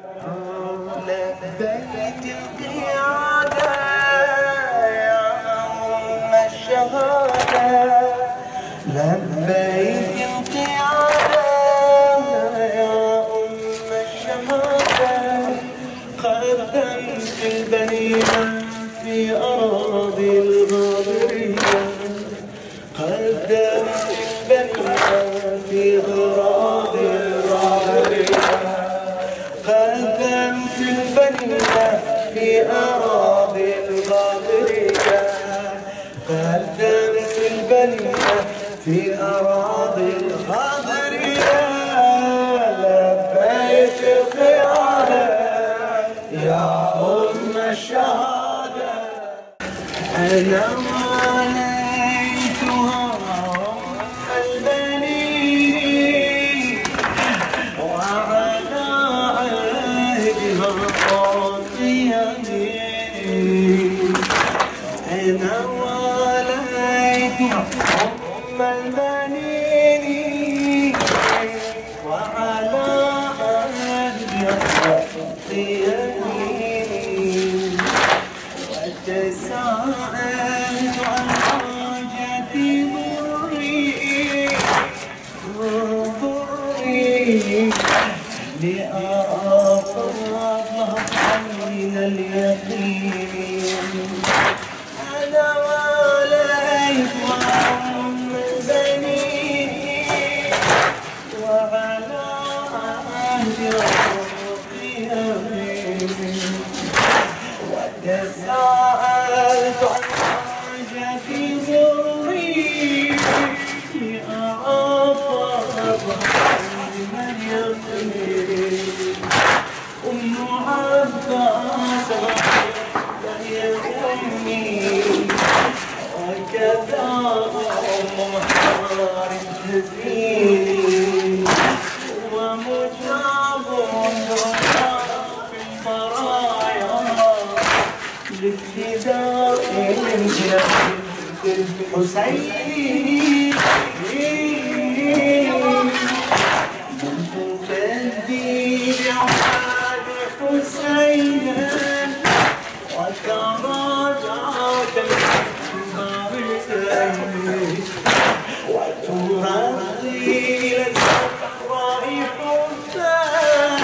لبيت القيادة يا أم الشهادة، لبيت القيادة يا أم الشهادة، قدمت البنية في أراضي الغابرية، قدمت البنية في أراضي الغابرية، قدمت البنية في أراضي الغابرية، قدمت البنية في أراضي الغابرية، لبيت القيادة يا أم الشهادة. أنا وليتها أم البنين وعلى عهدها قاضية، أنا وليتها أم البنين وعلى عهدها قاضية، وتساءلت عن حاجتي ضري لأرى فضلها من اليقين. أنا وليت أم البنين وعلى عهد ربي أمين، وتساءلت عن حاجتي ضري لأرى فضلها من اليقين. أم عباس وهي أمي، وكذا أم محار تزيني، ومجاب في البرايا لابتداء من جد الحسين، تهدي بعهد حسين وتراجعت الحسين، وترضي إلى الصحراء حسين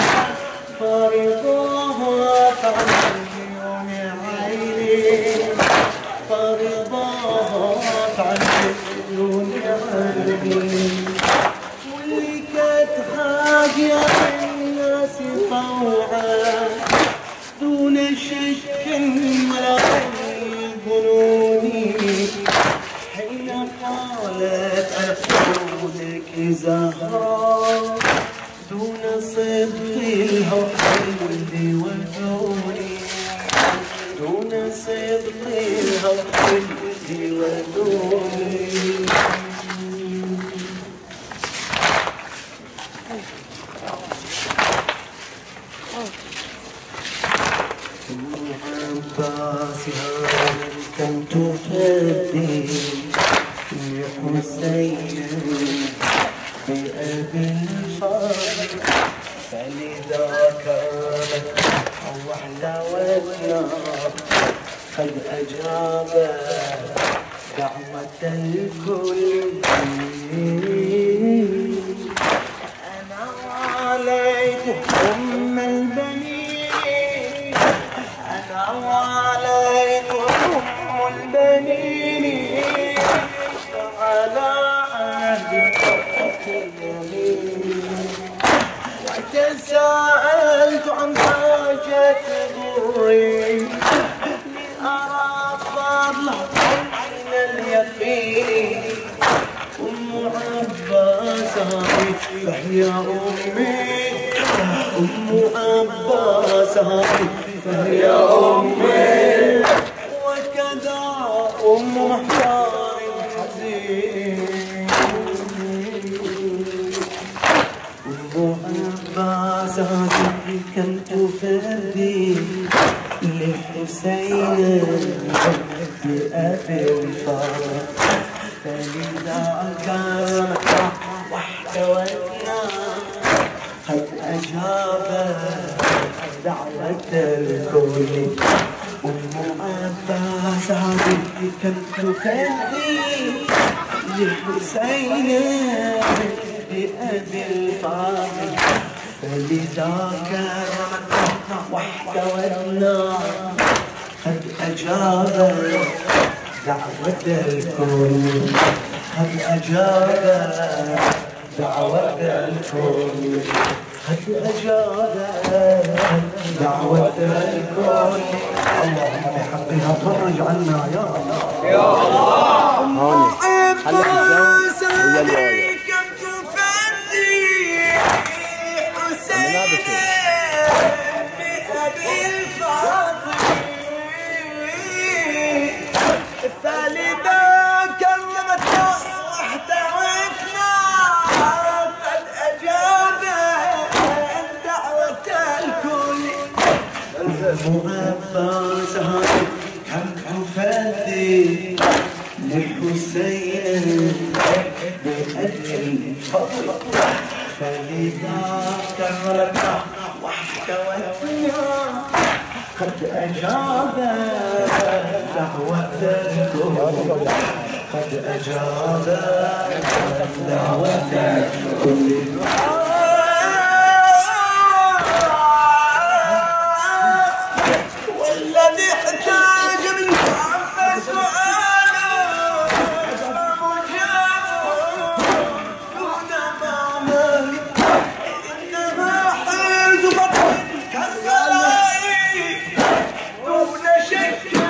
فرضاها عن يوم عيني، فرضاها عن يوم عيني، ولكت حاجة الناس طوعا دون شك ولا ظنوني، حين قالت أحسودك زهراء دون صدق الهوى ودوني، دون صدق الهوى ودوني. عباس كم تفدي لحسين بأبي الفرج، فلذا كانت وحلوتنا قد أجابت دعوة الكل. أنا عليت أم البنين، أنا عليت أم البنين على عهد اليمين، وتساءلت عن حاجة ضري لأرى فضلها من اليقين. أم عباس فهي أمي، أم عباس فهي أمي، وكذا أم محتار حزين. أم عباس كم تفدي لحسين بأبي الفرج، فلذا كانت واحتوتنا قد أجابت دعوة الكل أم عباس هذه كنت تهدي لحسين بأبي الفاضل فلذاك واحتوينا قد أجاب دعوة الكل قد أجاب دعوة الكل قد أجاب دعوة الكل اللهم بحقها فرج عنا يا الله يا الله. عباس هذه كم تفدي حسين بأبي الفاضل الثالثة كلمتنا واحتوتنا قد أجاب دعوة الكل عباس هذه كم تفدي لحسين بأبي الفضل فلذا كرمنا واحتوتنا قد أجاب دعوة الكل قد أجاب دعوة الكل والذي احتاج من عباس سؤاله مجاب دون معمل إنما حزبت كالصلائي دون شك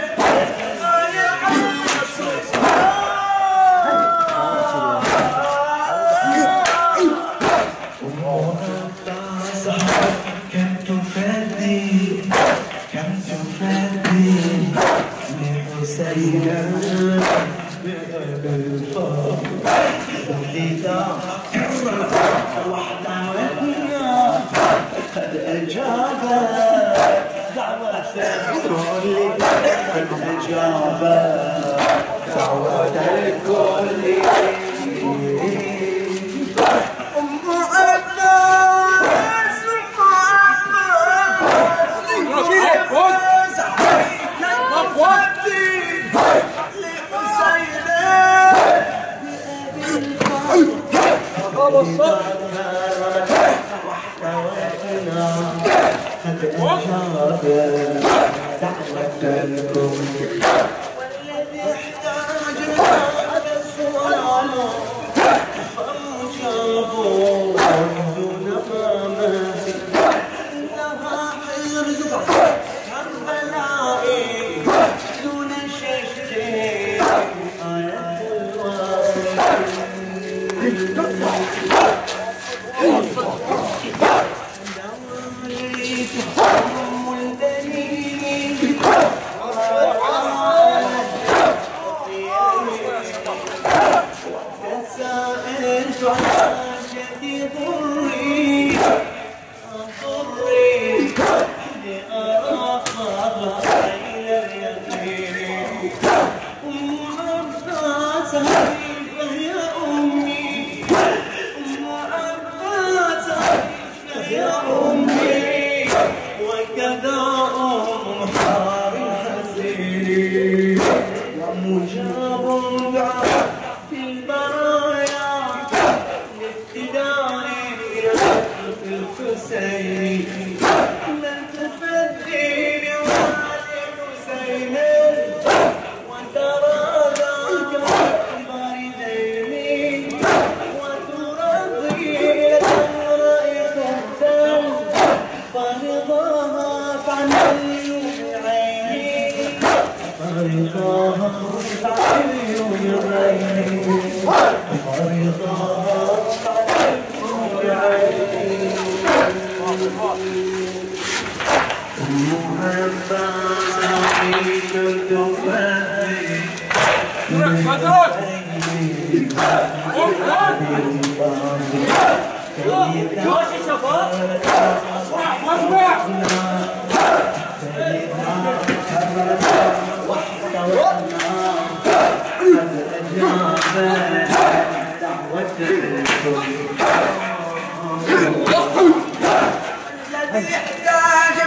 قد أجاب دعوة الكل قد أجاب دعوة الكل أم عباس قد أجاب دعوة الكل والذي احتاج هذا السؤال فأجابوا دون مامات إنها حرز كالبلاء دون شك آية الواصل أم البنين تساءلت عن حاجة ضري لأرى خبر إلى اليقين أم عباس فهي أمي أم عباس فهي أمي وكذا أم حار حسين ومجاب دعاء في البرايا لافتداء الحسين من تفدي لوالي حسين وترى ذاك باردين وترضي الأمر إختا فرضاها فعن عيني فرضاها فعن عيني فرضاها فعن عيني أم عباس هذه كنت تفدي الذي يحتاج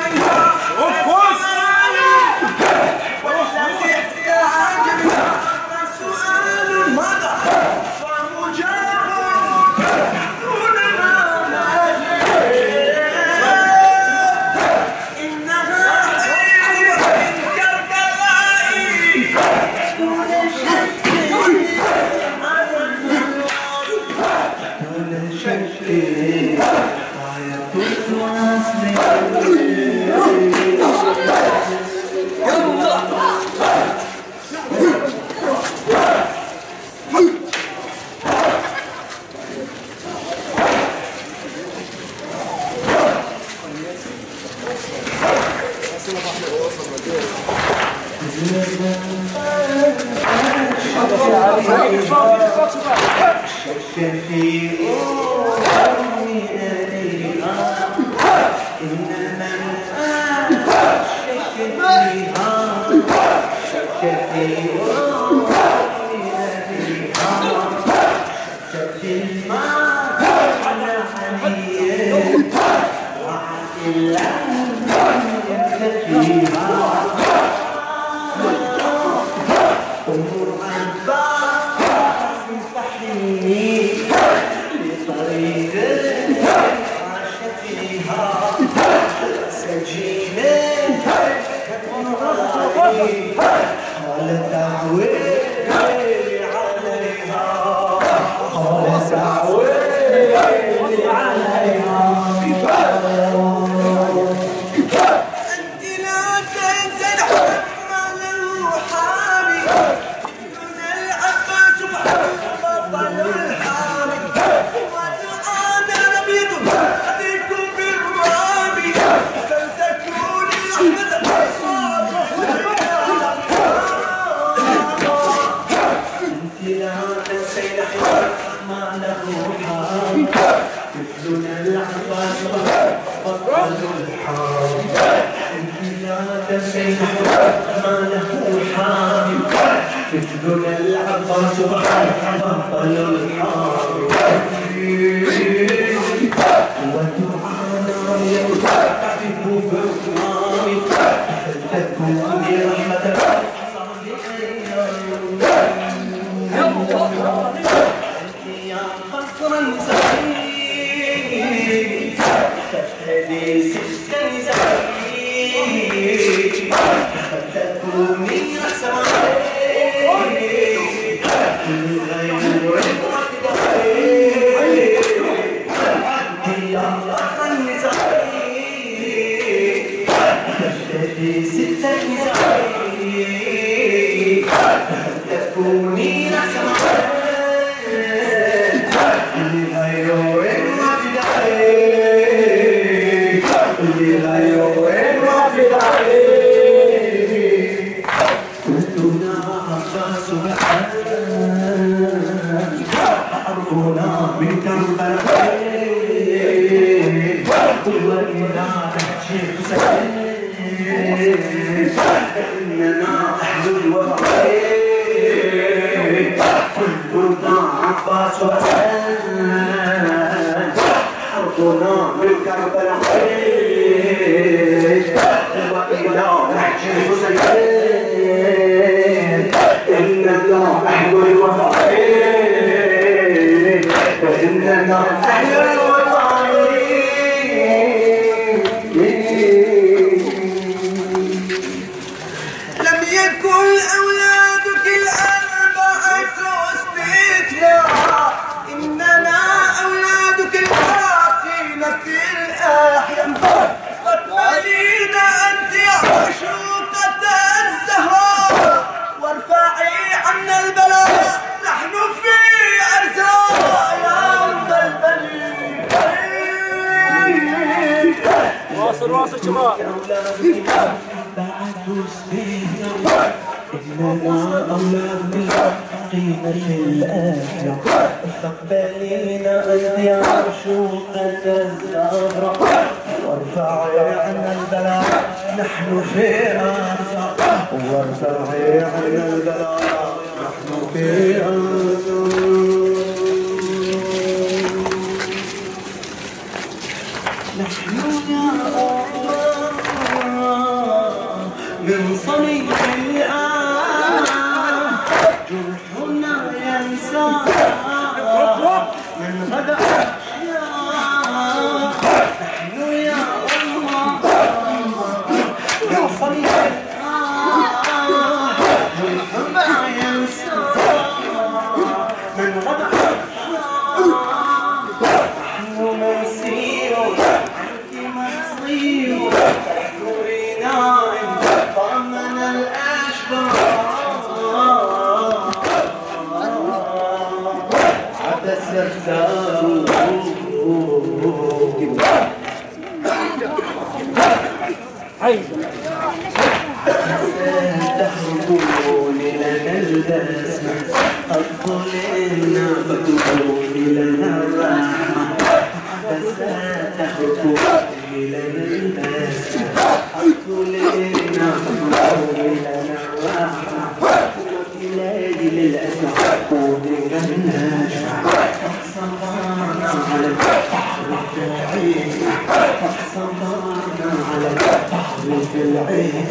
تسمع أدخل النار فتقول لنا الرحمة بس تحكي لنا البسمة أدخل النار فتقول لنا الرحمة إلهي للأسماء قولك النجمة صبرنا على البحر العين صبرنا على البحر العين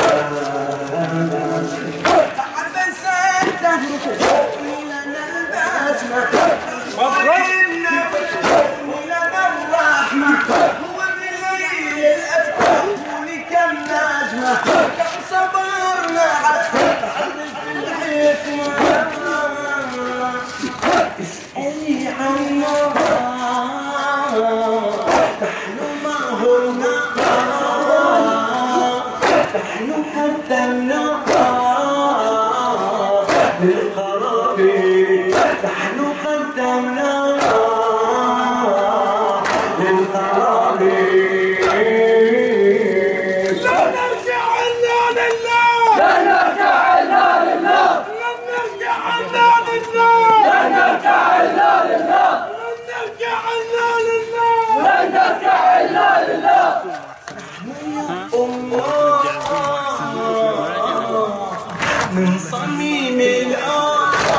عبس الدهر لنا البسمة وإنا لنا الرحمة هو الليل الأفكار لك النجمة صبرنا على اسألي عنا نحن ما هنا نحن قدمنا للخراب نحن قدمنا للخراب لا نرجع إلا لله لا نرجع إلا لله لن نرجع إلا لله لن نرجع إلا لله من صميم الأرض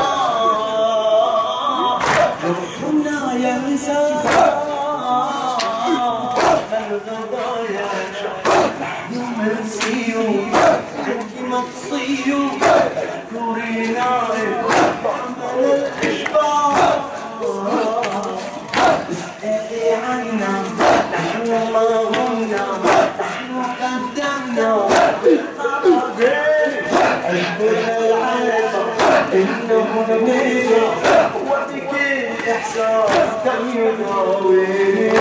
روحنا ينسى الغضايا نحن منسيون عنك مقصيون اذكرينا عمل الإشباع اسألي عنا نحن ما هنا نحن قدمنا عشقنا العالم إنه نبينا وبك الإحساس كم يضاويني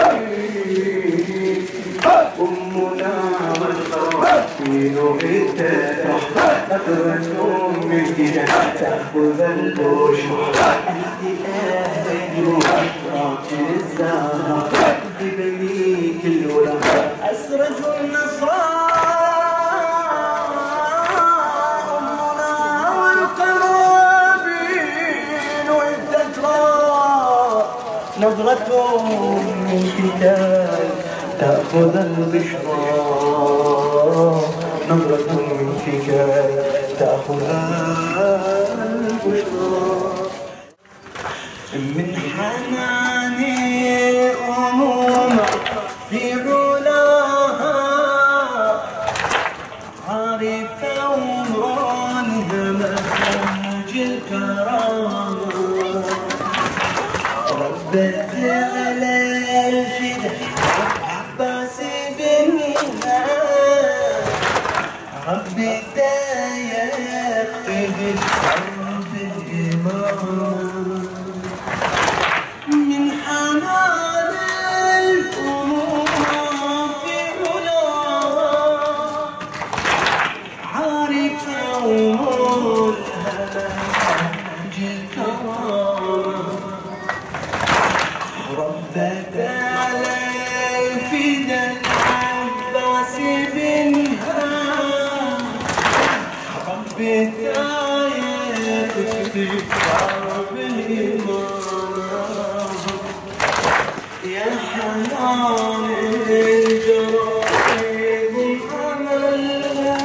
أمنا والخواتين بالتفتح نظرة من كده تأخذ البشر أنت أهل راكب الزهر ببنيك الولا أسرج النصارى نظرة من كتاب تأخذ البشرى نظرة من كتاب تأخذ البشرى من حناني أمومة في علاها عارفة ومرانها مخرج الكرامة ربت على الفدا عباس بنها ربي يقتد الحرب الإمام من حنان الأمور في علاها عارفة أمورها الكرامة ردت على الفدا العباس بنها ربي يقتد الحرب الإمام يا حنان الجرايد الأمل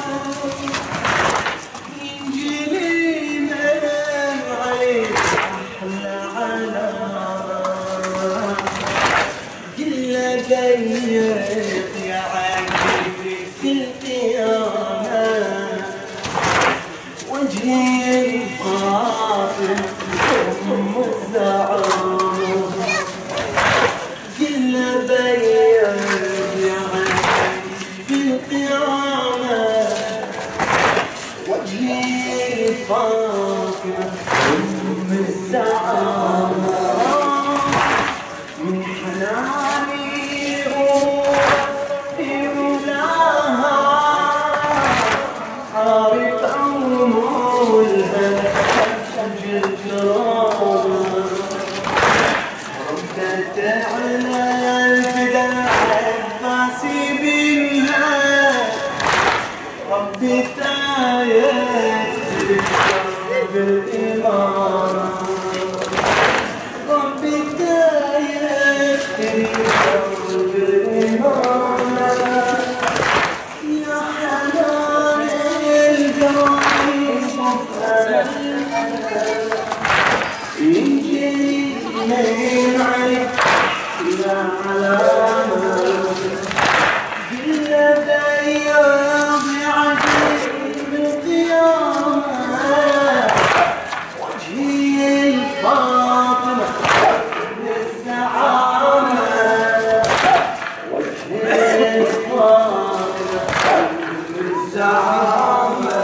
ينجلي من عليك أحلى علام إلا ضيق يا عقلي في القيامة وجهي الفاضل أم الزعام كل بيان يا عيني في القيامة وجهي فاطمة أم الزعامة من حناني في ولاها عارف أمورها سجل كرامة ردت على الفدا العباس بنها ربي تايت بالإيمان ربي داير بالإيمان يا حنان القلب يجي من عليك يا علامة كل بياض عجيب القيامة وجهي الفاطمة للزعامة وجهي الفاطمة للزعامة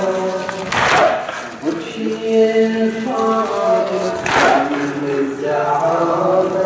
وجهي الفاطمة للزعامة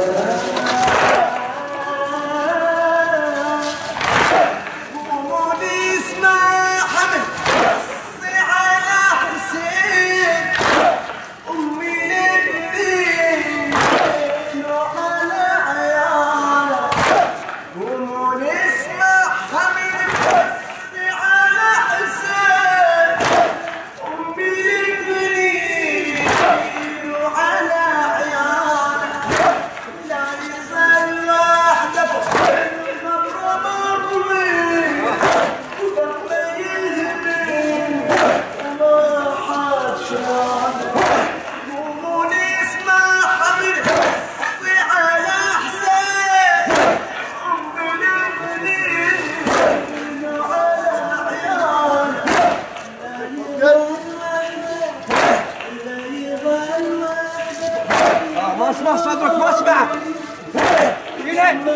ما اسمع صدرك ما اسمع يلين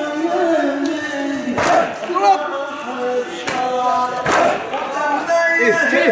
اضرب كيف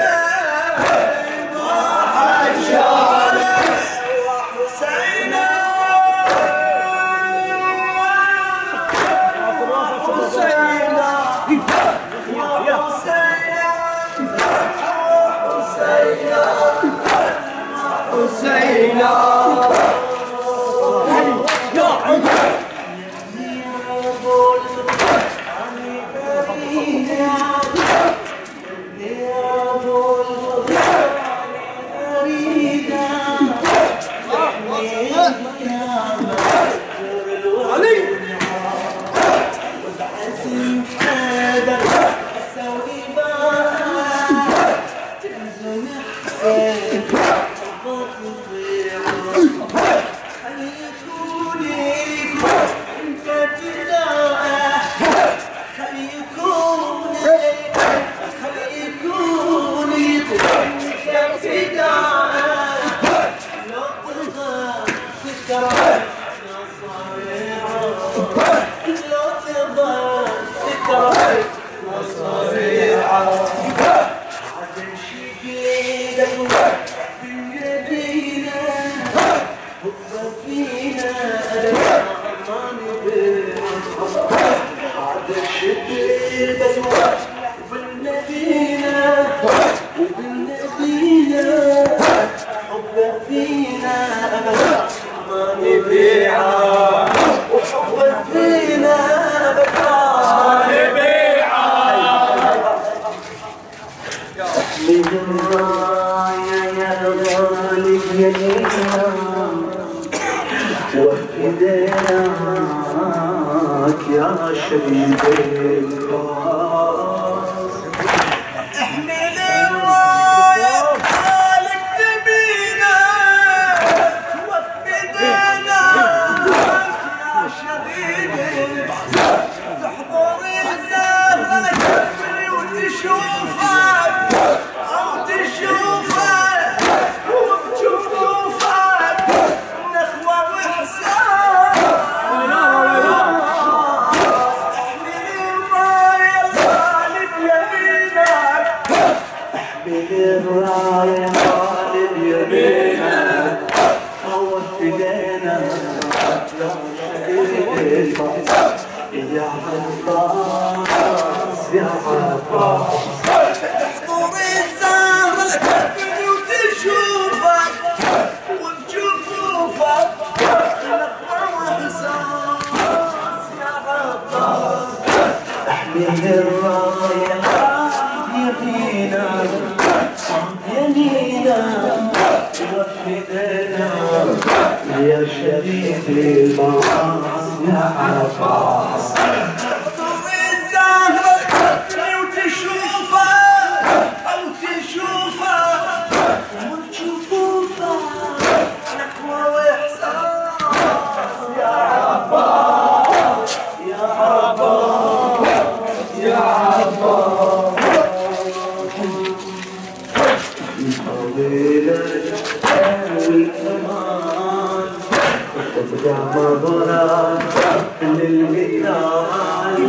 وفداك يا شهيد الراس احمل الراية خالق نبينا وفدانا يا شهيد الراس تحضر الزهرة تجري وتشوفك او تشوفك وبجفوفك نخوة وحساب بالراية غالب يمينك أول فدينا يا عباس يا عباس تحضر الزهرة تجري وتشوفك وبجفوفك نخوة وحساب يا عباس احمل الراية يمينك يمينك وفدنا يا شديد المعاصي يا عباس مضرات للمثال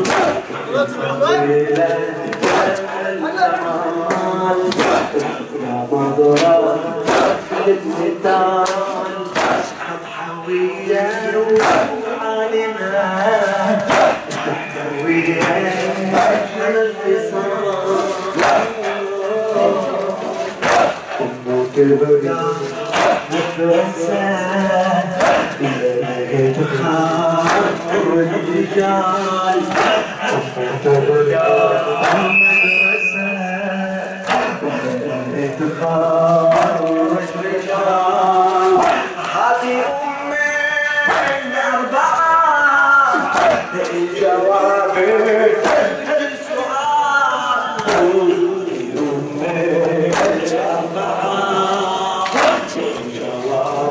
يا مضرات للمثال حوية وعالمة حوية أجل الفصال أمك بقى متوسع تخاطر الرجال تبقى مدرسة تخاطر الرجال هذه أمي الأربعة الجواب السؤال أمي الأربعة الجواب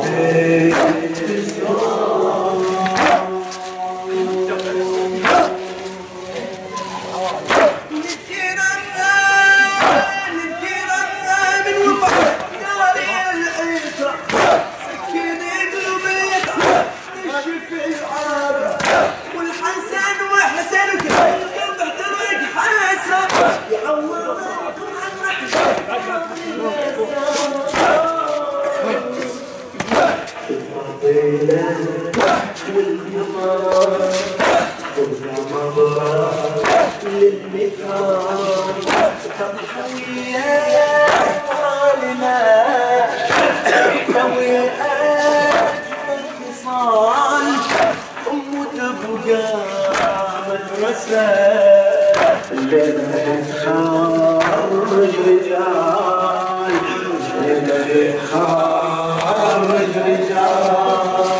خارج رجال خارج رجال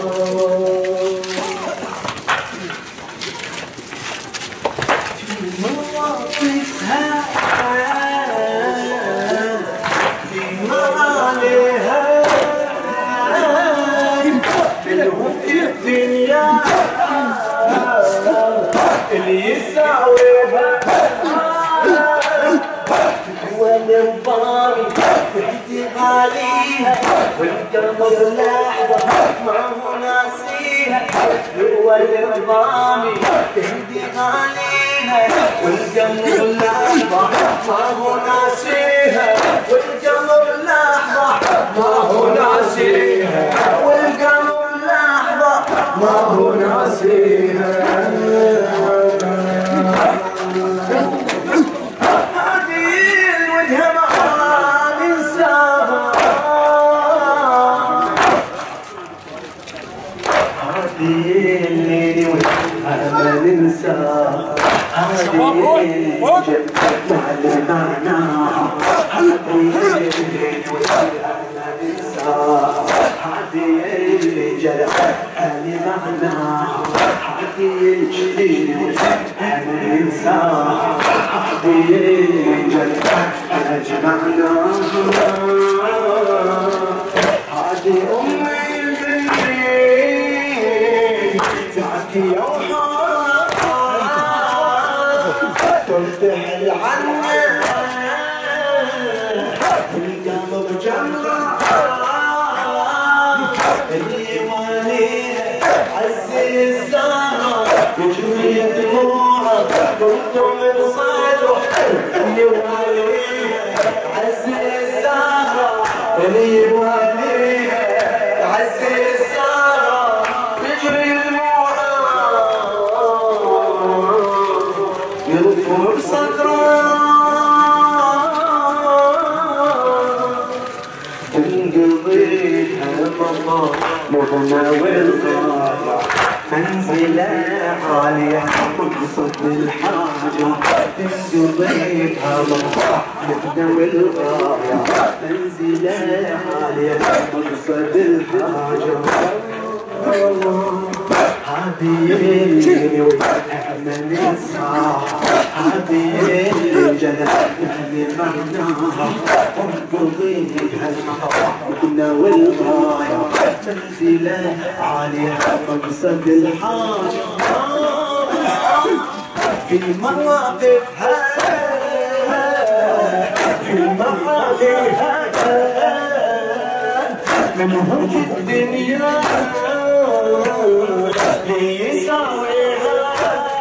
في مواقفها في معاليها بالوقت الدنيا اللي يساويها والنظام تحكي عليها والقلب لحظة ما هو ناسيها هو النظام تهدي عليها والقلب لحظة ما هو ناسيها والقلب لحظة ما هو ناسيها والقلب لحظة ما هو ناسيها هذه اللي جرح اللي معنا هذه الجديد أنا إنسان هذه اللي جرح أجمعنا هذه أمي البنين تعطي ترتحل عنا القلب جمرة اللي واليها عز الزهر وجميع دموعه كنتم بصدره اللي واليها عز الزهر اللي واليها عز الزهر تجري دموعه يطفر بصدره تنقضيها مضى مضنا والغاية منزلة عالية وقصد الحاجة تنقضيها مطرح مبدأ الغاية منزلة عالية وقصد الحاجة هذه اللي من الساحة هذه الجنة اللي معناها انقضيها المطرح مبدأ والغاية منزلة عالية مقصد الحاجة في مواقفها في مواقفها منهم في الدنيا ليساويها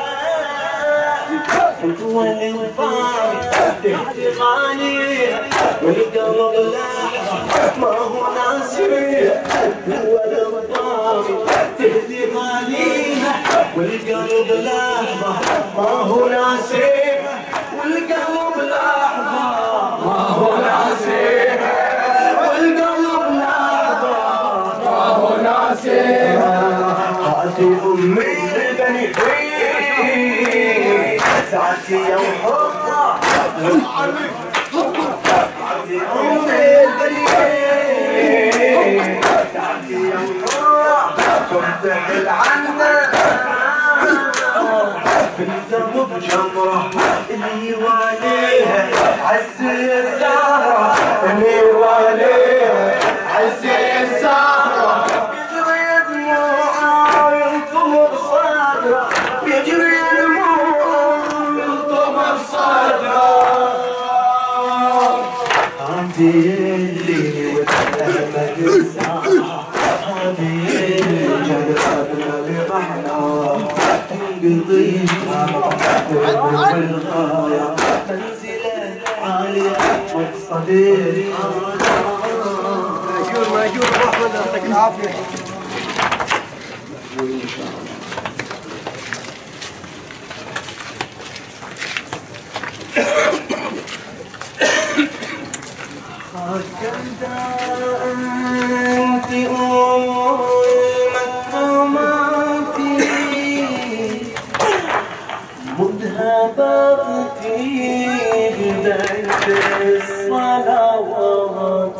والانفاق تهدي غاليها والقلب لحظة ما هو ناسيها والانفاق تهدي غاليها والقلب لحظة ما هو ناسيها والقلب لحظة ما هو ناسيها والقلب لحظة ما هو ناسيها هاتي أمي البني ساعتي يوم حرة هاتي أمي البني ساعتي يوم حرة تفتح العنة في الذنب جمرة اللي يواليها عزي الزهرة اللي يواليها عزي الزهرة يجري دموعها وينطمر صدره يجري دموعها وينطمر صدره هذه اللي وتهمت الساعة هذه الجلسة بمحناها تنقضيها والغاية منزلة عالية مقصد الحاجة ماجور احمد يعطيك العافيه. ان شاء الله. هكذا انت مكرماتي مذهباتي بدأت الصلوات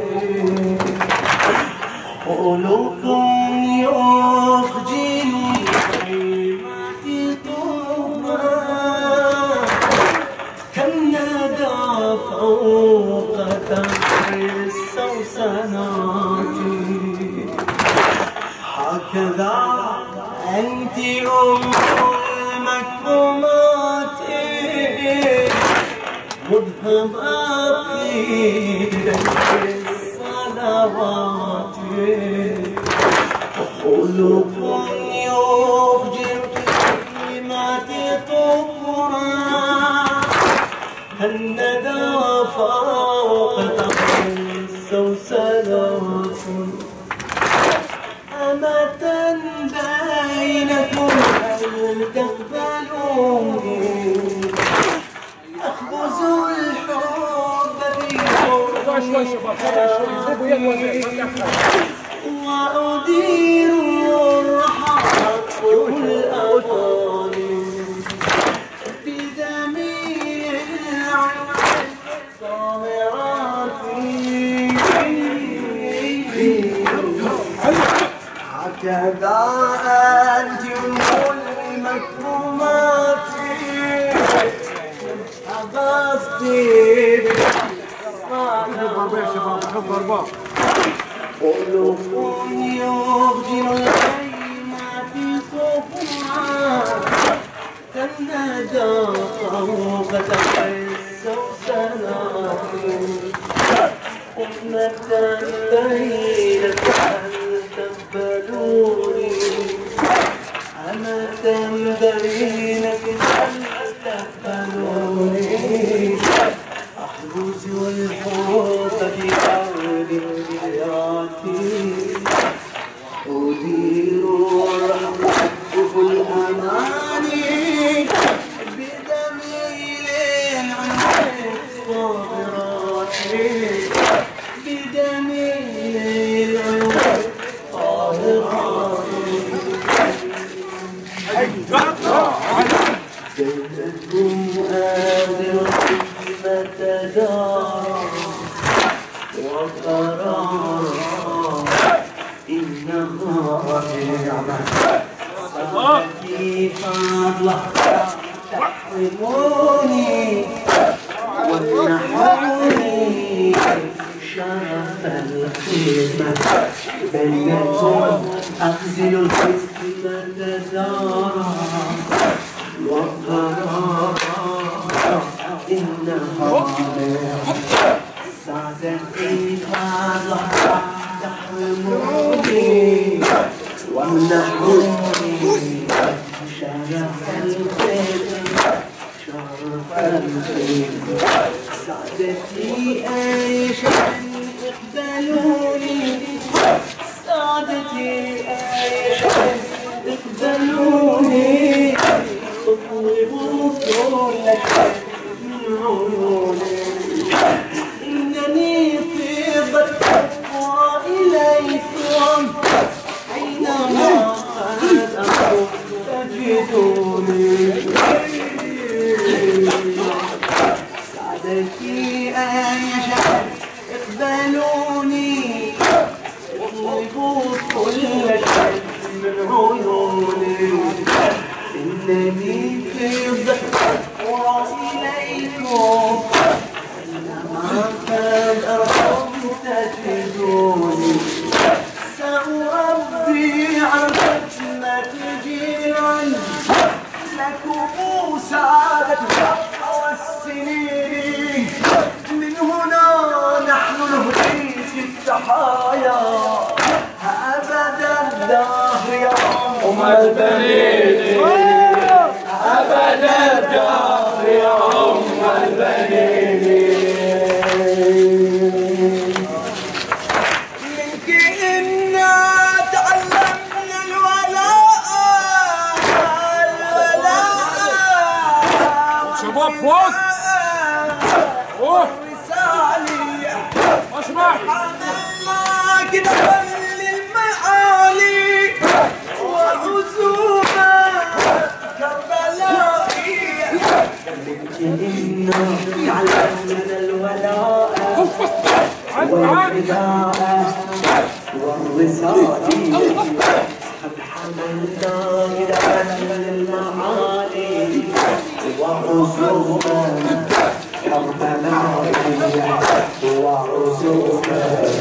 قولكم يخجل كلمتي طوبى كالندى فوق تحر السوسنات هكذا أنت المكرمات مذهباتي بدأت الصلوات خلق يخجل كلماتي طهرا الندى فوق تحر السوسنات أمة بينكم هل تقبلوني أخبز الحب وأدير الرحى والأغاني بدمي الصامرات هكذا أنت المكرمات حفظتي قلوب يخجل الكلمات صفرا كالندى فوق تحر السوسنات أمة بينكم هل تقبلوني أمة بينكم هل تقبلوني أحرز والحب في أرض الجيات أدير الرحمة الأماني بدميل العين الصابرات بدميل العين والقرار إنها نعمة صدقتي فضلة تحرموني ومنحوني شرف الخدمة بينكم أخزل الخدمة دارا والقرار إنها سعادتي فضلة تحرموني ومنحوني شرف الخدمة سعادتي عيشا اقبلوني سعادتي عيشا اقبلوني اطلبوا كل شيء من عيوني انني في ضد واليكم اينما قد اكون تجدوني سعادتي عيشا اقبلوني اطلبوا كل شيء من عيوني انني في الضحك واليكم انما قد ارقم تجدوني سأربي على الخدمة جيران لكم سعادة والسنين من هنا نحن نهدي في التحايا أبدا الدهر يا أم البنين أبدا الدهر يا أم البنين منك إنا تعلمنا الولاء شباب فوق رسالي اسمع حملنا كده للمعالي وعزومة كربلائية إنا تعلمنا الولاء والفداء والرسالية قد حملنا كده للمعالي وعزومة كربلائية وعزومة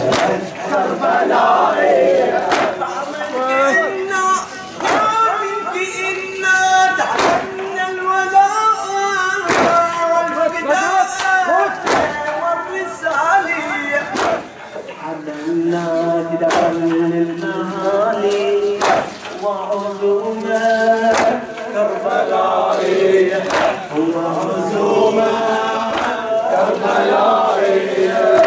كربلائية إنا تعلمنا الولاء والفداء والرسالية حملنا كده للمعالي وعزومة كربلائية وعزومة كربلائية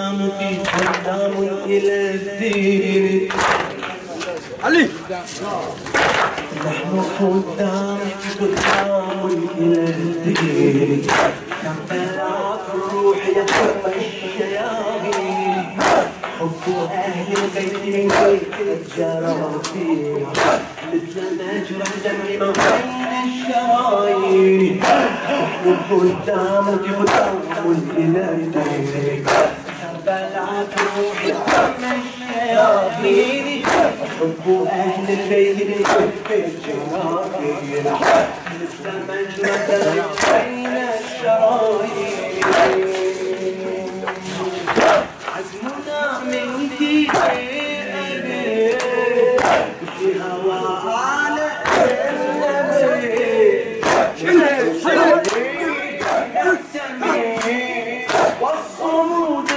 خدام إلى الدين علي نحن قدامك قدام الإله كربلاء الروح يحكم الشياطين حب أهل البيت من بيت الجراثيم مثل مجرى الدم من بين الشرايين نحن قدامك قدام الإله كربلاء الروح يحكم الشياطين حب أهل البيت من بيت الجراثيم مثل مجرى الدم بين الشرايين عزمنا منك في هوا على النبي والصمود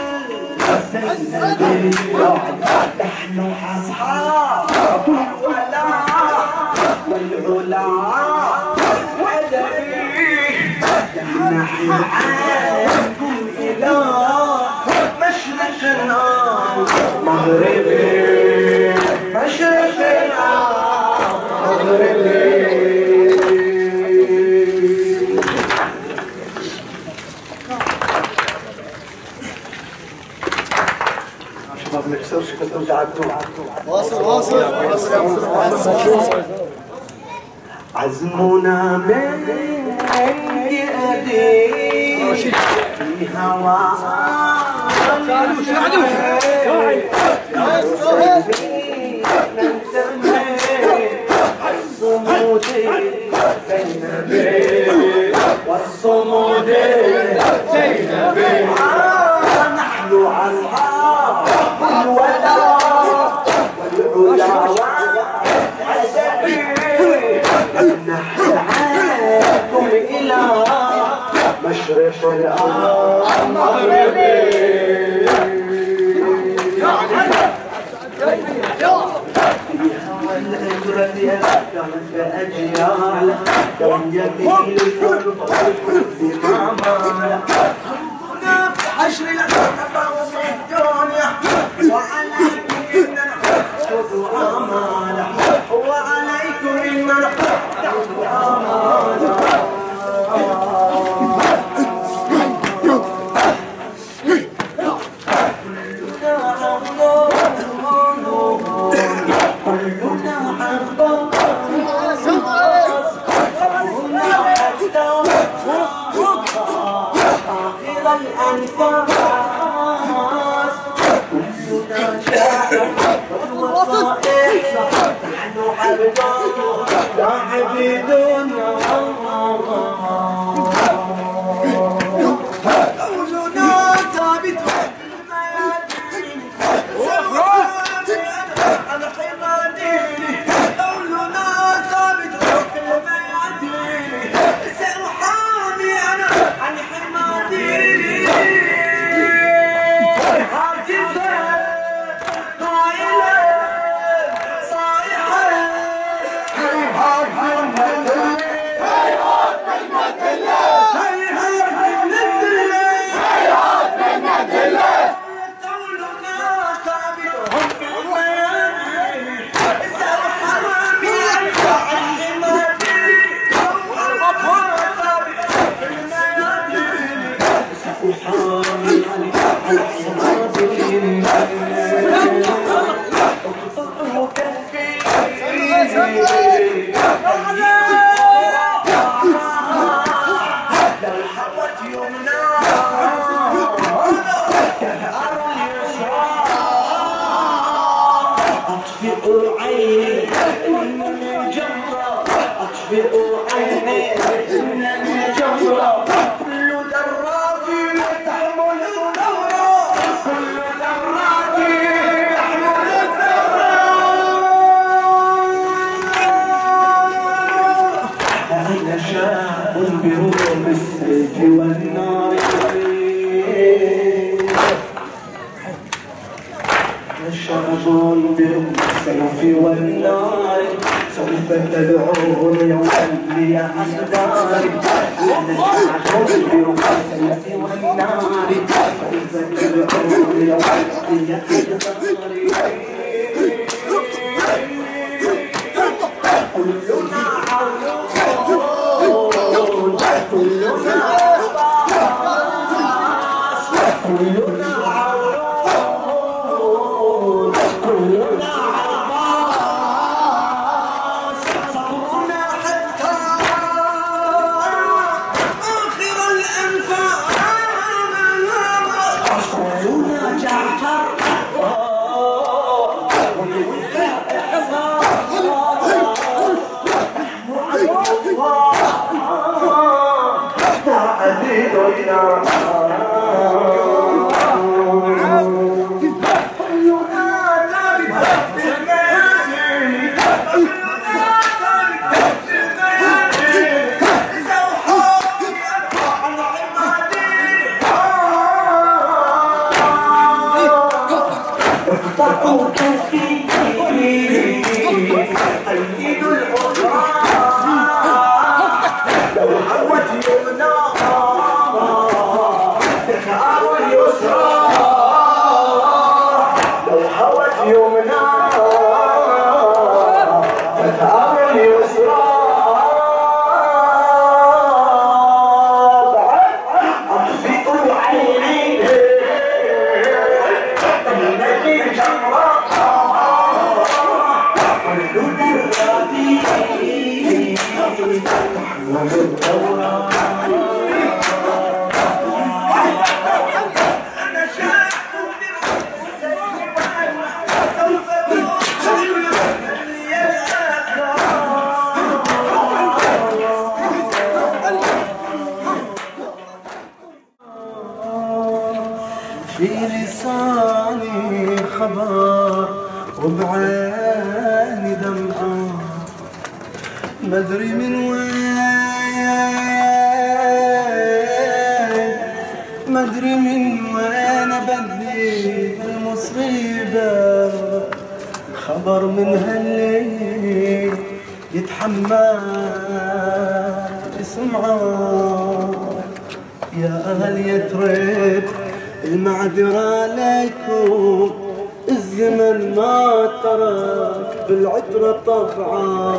نحن أصحاب والعلا نحن عنكم إلى مشرقنا مغربي مشرقنا مغربي شباب نكسرش كنتم تعبتوا واصل عزمنا من يدي في هواها والصمود زينبي نحن أصحاب الولاء والعلا نحن عنكم إلى مشرق الأرض مغربي أجيال لم يكن لكل بمعمال همنا في حشر الأحباب في الدنيا وعليكم إننا نحفظ أمانة وعليكم إننا نحفظ أمانة بالسيف والنار سوف تدعون يوما لأحضاري ونشعر بالسيف والنار سوف تدعون يوما لأحضاري كلنا عيون كلنا عباس كلنا عيون كلنا عباس صبرنا حتى آخر الأنفاس كلنا جعفر في لساني خبر وبعيني دمعة مدري من وين مدري من وين بدي المصيبة خبر من هاللي يتحمل سمعه يا أهل يترك المعذرة لكم الزمن ما ترك بالعترة طبعا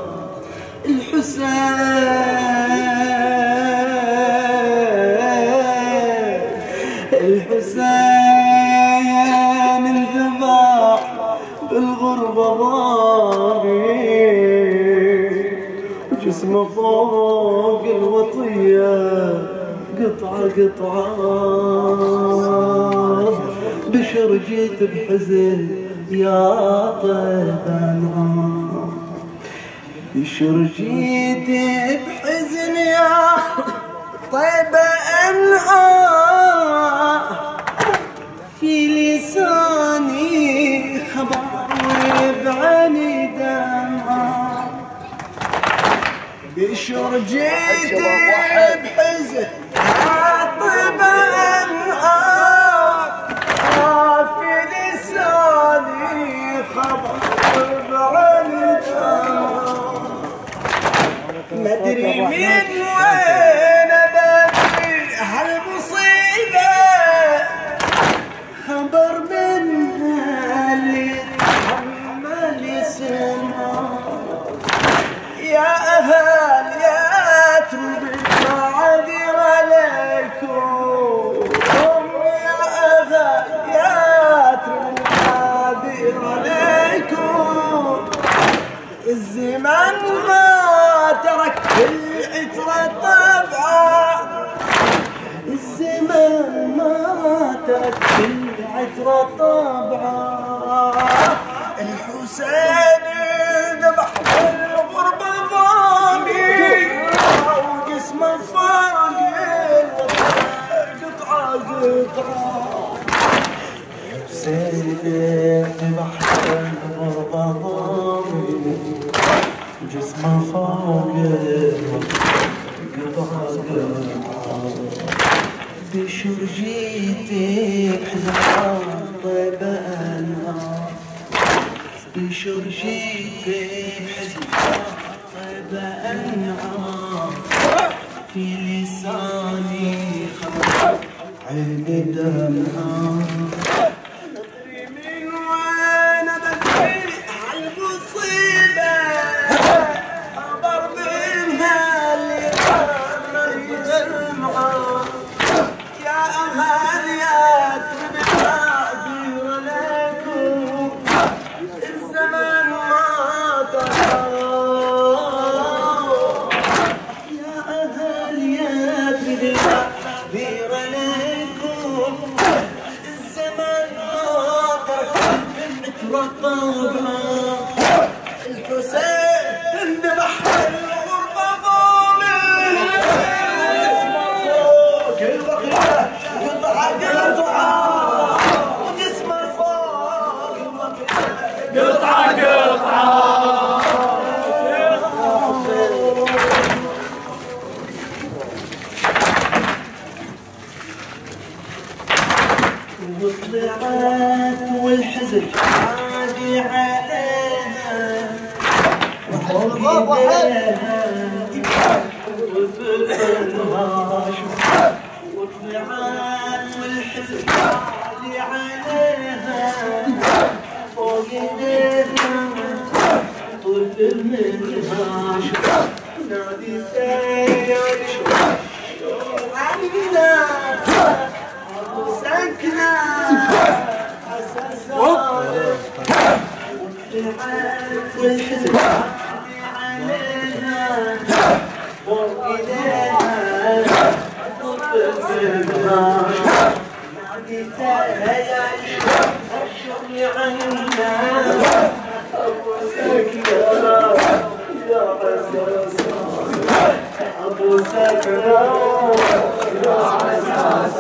الحسين انذبح بالغربة ضاري وجسمه فوق الوطية قطعة بشر جيت بحزن يا طيبان بشر جيت بحزن يا طيبة أنعى في لساني خبر بعيني دمعة بشر جيت بحزن طيبة أنعى في لساني خبر بعيني دمعة مدري من وين بدري هالمصيبة خبر منها اللي يتحمل يسمع يا أهل يا تربي المعاذير عليكم يا أهل يا تربي المعاذير عليكم الزمان ما ترك العترة طبعا الزمان ما ترك العترة طبعا الحسين ذبح بالغربة ضامي وجسمه فوق قطعة الحسين ذبح بالغربة ضامي جسمه فوق قطعة بشر جيتي بحزن طيبة أنعى بشر جيتي بحزن طيبة أنعى في لساني خبر عيني دمعة مدري من وين بدري هالمصيبة ذبح الغربة ظالم اسمه فوق البقية قطعة وجسمه فوق البقية قطعة وطلعت والحزن عادي عليها وطلعت والحزن عادي عليها فوق ايديها طول المنهاش ناديتها يا عينا سكنة والحزن علينا وإيدينا ناديتها يا الشوق عنا أبو سكنة يا عزاز أبو سكنة يا عزاز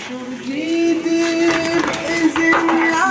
شرجيتي بحزن يا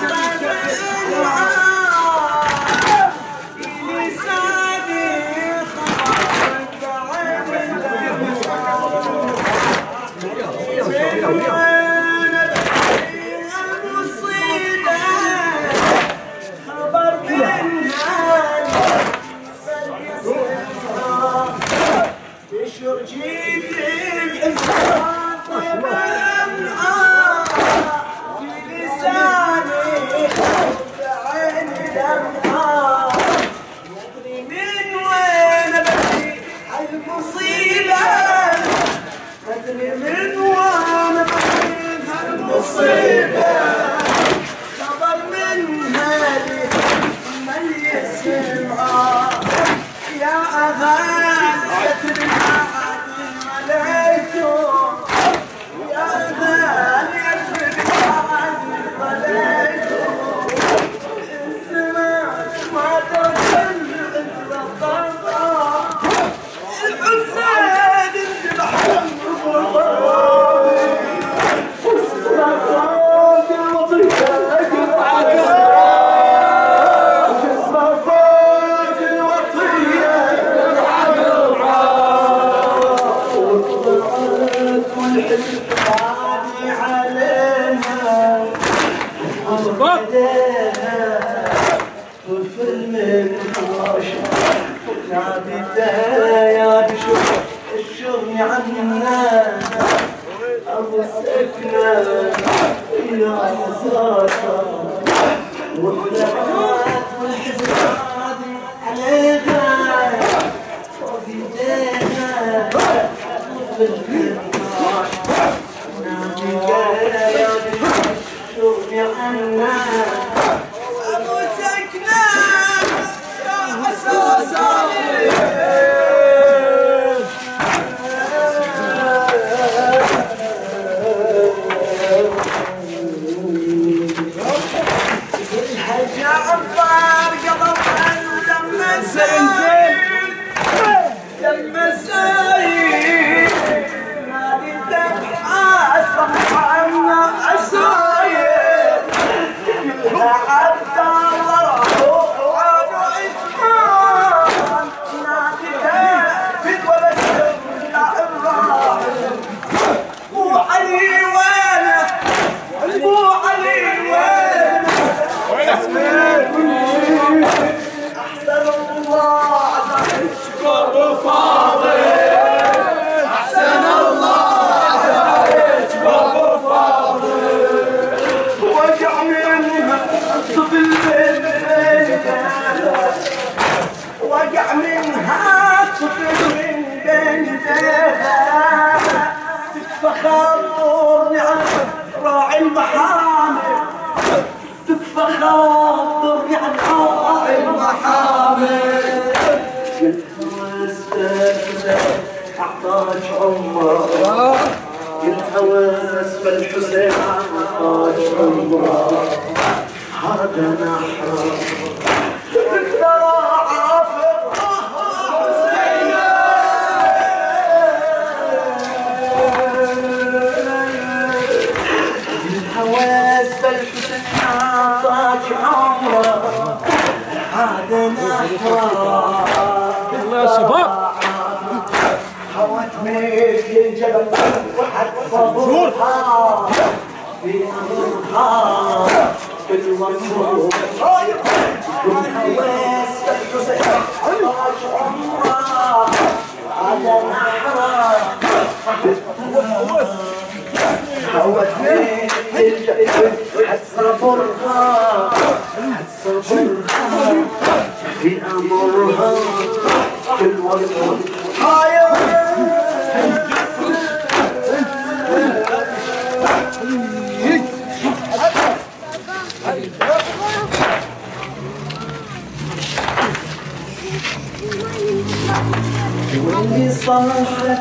واللي صاحت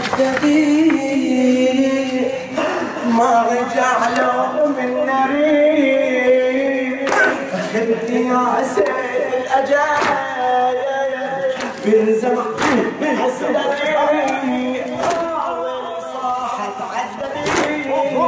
عالدليل ما رجع له من نريد خدني يا سيد الأجال بنزمع حسدني واللي صاحت عالدليل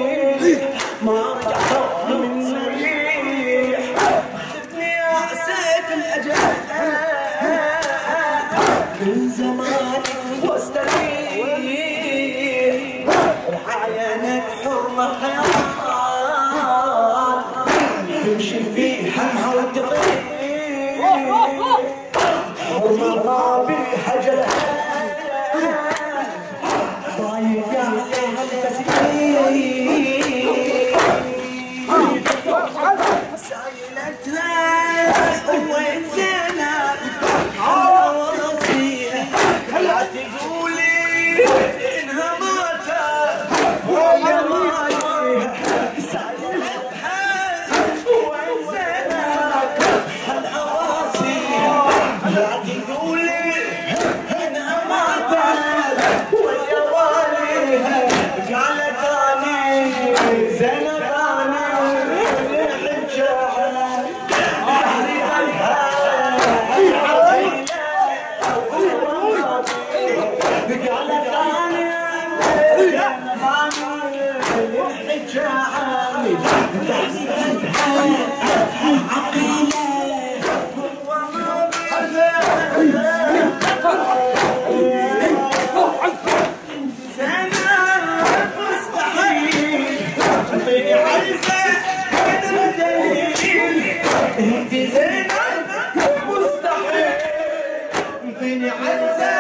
انت زينب مستحيل فيني عزة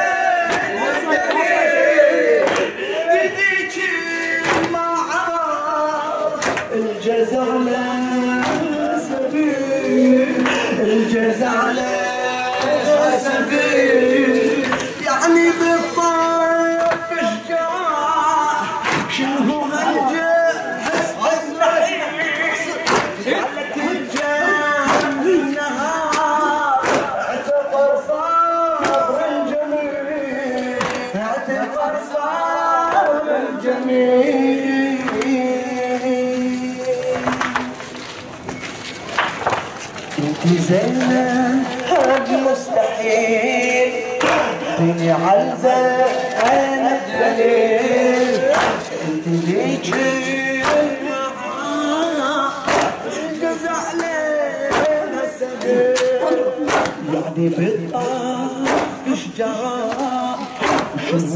بديك مع الجزع لا سبيل الجزع لا سبيل يعني بالطيف الشجاع شنو هالجهز على تهجم النهار اعتبر صبر الجميل اعتبر صبر الجميل انت زينب مستحيل فيني عزة انا الدليل انت ليجي الجزع لنا السبيل يعني بالطاف شجاع شنو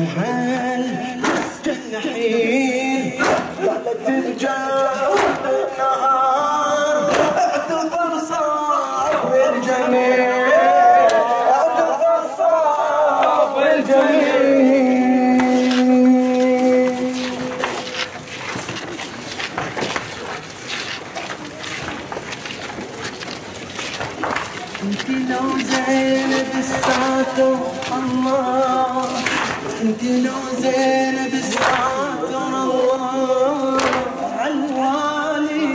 هالجنحين قالت تفجر النهار اعتبر صعب الجميل اعتبر صعب الجميل انت لو زينب الساعة الله انت لو زينب الساعة الله عالوالي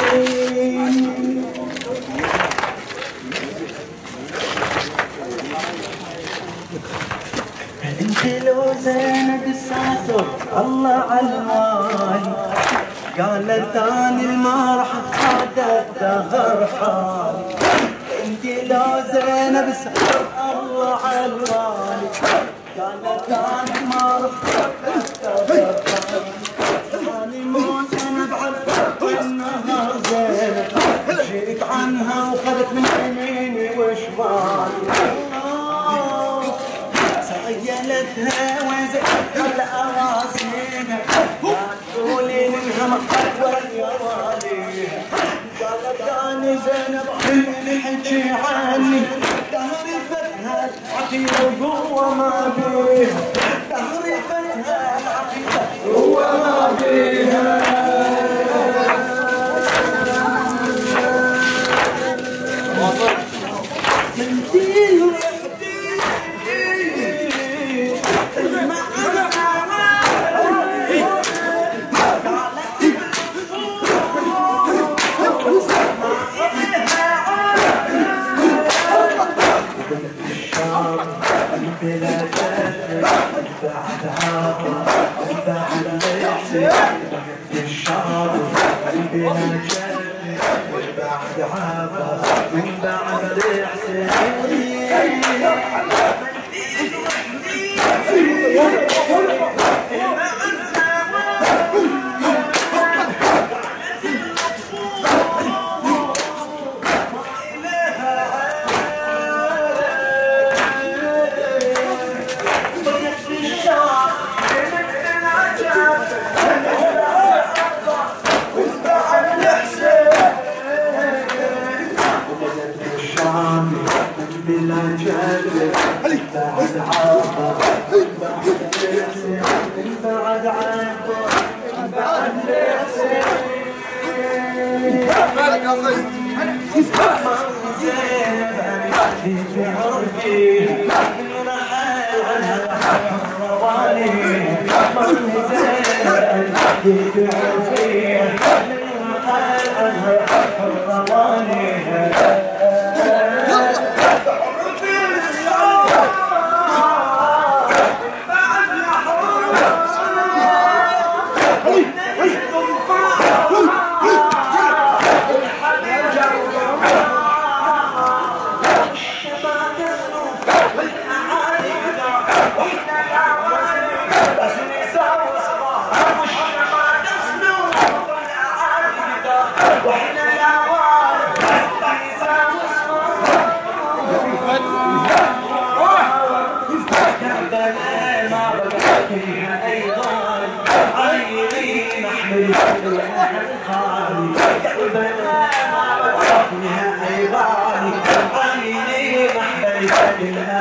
انت لو زينب الساعة الله عالوالي قالت اني ما راح اتحدى الدهر حالي انت لو زينب سحر الله عالوالي قالت انا ما رحت اني مو زينب عرفت انها زينب جيت عنها وخذت من يميني وشمالي سيلتها وزينب على اواسينها لا تقولي منها مقت ويا واليها قالت اني زينب الحكي عني دهري فتها العقيدة وقوة ما بيها دهري فتها العقيدة وقوة ما بيها منتين بلا جد بعد عابر بعد ليحسن الشعر بلا جد بعد عابر من بعد ليحسن بلا جد بعد عابر بعد ليحسن بعد عابر بعد ليحسن في عرفي من رحل عنها الرواني من زين في عرفي من رحل عنها الرواني الخالي قلبنا ما بطلنا أيضا لله